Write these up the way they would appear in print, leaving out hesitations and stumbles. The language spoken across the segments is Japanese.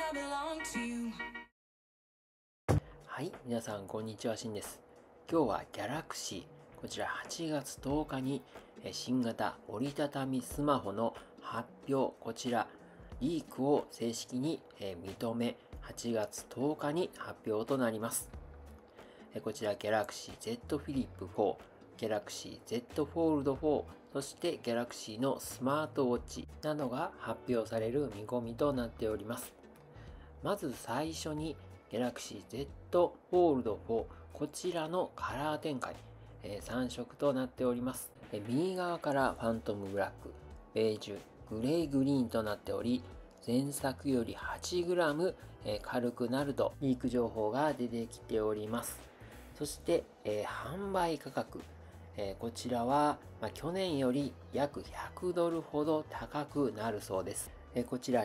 はい、皆さんこんにちは、しんです。今日はギャラクシー、こちら8月10日に新型折りたたみスマホの発表、こちらリークを正式に認め、8月10日に発表となります。こちらギャラクシー Z フィリップ4、ギャラクシー Z フォールド4、そしてギャラクシーのスマートウォッチなどが発表される見込みとなっております。まず最初にギャラクシー Z フォールド4、こちらのカラー展開、3色となっております。右側からファントムブラック、ベージュ、グレーグリーンとなっており、前作より 8g、軽くなるとリーク情報が出てきております。そして、販売価格、こちらは、去年より約$100ほど高くなるそうです。こちら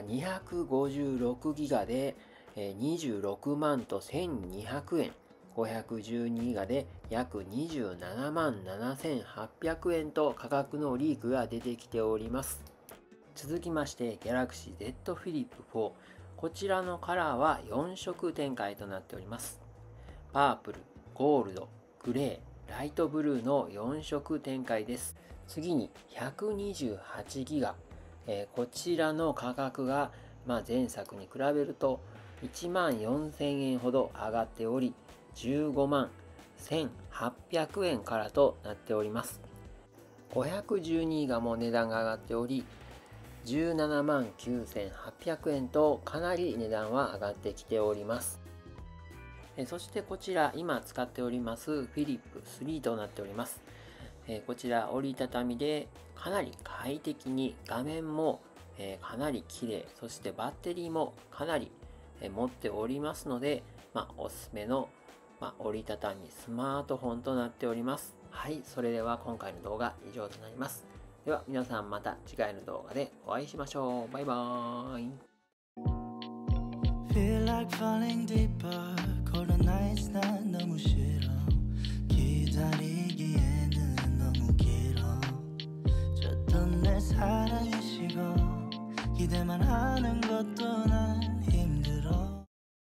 256ギガで26万と1200円、512ギガで約27万7800円と価格のリークが出てきております。続きまして Galaxy Z Flip 4、こちらのカラーは4色展開となっております。パープル、ゴールド、グレー、ライトブルーの4色展開です。次に128ギガ、こちらの価格が、前作に比べると1万4000円ほど上がっており、15万1800円からとなっております。512ギガも値段が上がっており、17万9800円とかなり値段は上がってきております。そしてこちら今使っておりますフィリップ3となっております。こちら折りたたみでかなり快適に、画面もかなり綺麗、そしてバッテリーもかなり持っておりますので、おすすめの折りたたみスマートフォンとなっております。はい、それでは今回の動画以上となります。では皆さんまた次回の動画でお会いしましょう。バイバーイ。 Feel like falling deeper. Cold nights 난 너무 싫어. 기다리기에는 너무 길어. 줬던 내 사랑이 식어. 기대만 하는 것도 난